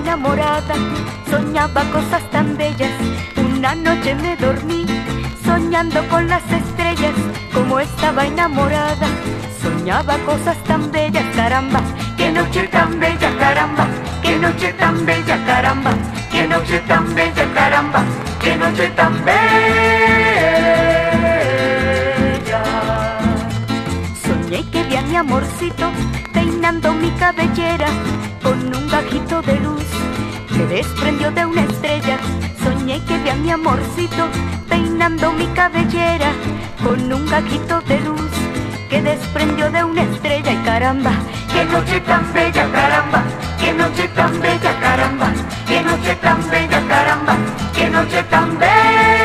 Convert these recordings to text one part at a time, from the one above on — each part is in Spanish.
enamorada, soñaba cosas tan bellas. Una noche me dormí soñando con las estrellas. Como estaba enamorada, soñaba cosas tan bellas. Caramba, qué noche tan bella, caramba, qué noche tan bella, caramba, qué noche tan bella, caramba, qué noche tan bella. Soñé que vi a mi amorcito peinando mi cabellera con un gajito de luz que desprendió de una estrella. Soñé que vi a mi amorcito peinando mi cabellera con un gajito de luz que desprendió de una estrella. Y caramba, qué noche tan bella, caramba, qué noche tan bella, caramba, qué noche tan bella, caramba, qué noche tan bella.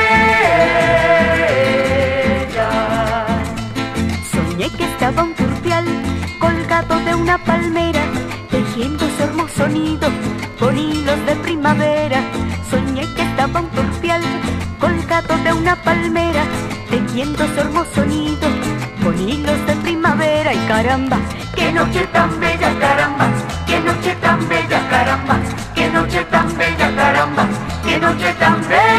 Soñé que estaba un turpial colgado de una palmera, tejiendo su hermoso nido con hilos de primavera. Soñé que estaba un turpial colgado de una palmera, tejiendo su hermoso nido con hilos de primavera. Y caramba, qué noche tan bella, caramba, qué noche tan bella, caramba, qué noche tan bella, caramba, qué noche tan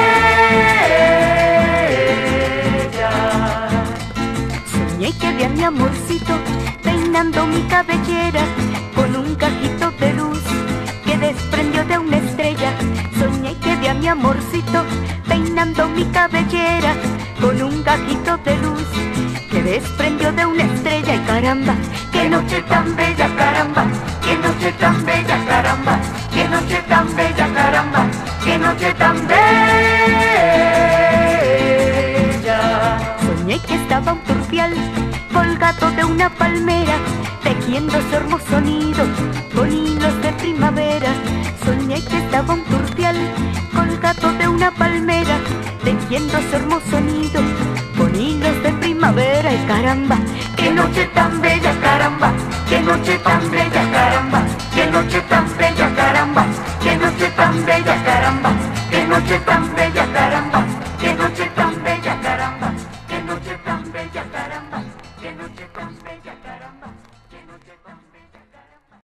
bella. Soñé que vi a mi amorcito peinando mi cabellera con un gajito de luz que desprendió de una estrella. Soñé que vi a mi amorcito peinando mi cabellera con un gajito de luz que desprendió de una estrella. Y caramba, qué noche tan bella, caramba, qué noche tan bella, caramba, qué noche tan bella, caramba, qué noche tan bella. Soñé que estaba un turpial colgado de una palmera, tejiendo su hermoso nido con hilos de primavera. Soñé que estaba un turpial colgado de una palmera, tejiendo su hermoso nido con hilos de primavera. Y caramba, qué noche tan bella, caramba, qué noche tan bella, caramba, qué noche tan bella, caramba, qué noche tan bella, caramba, qué noche tan bella.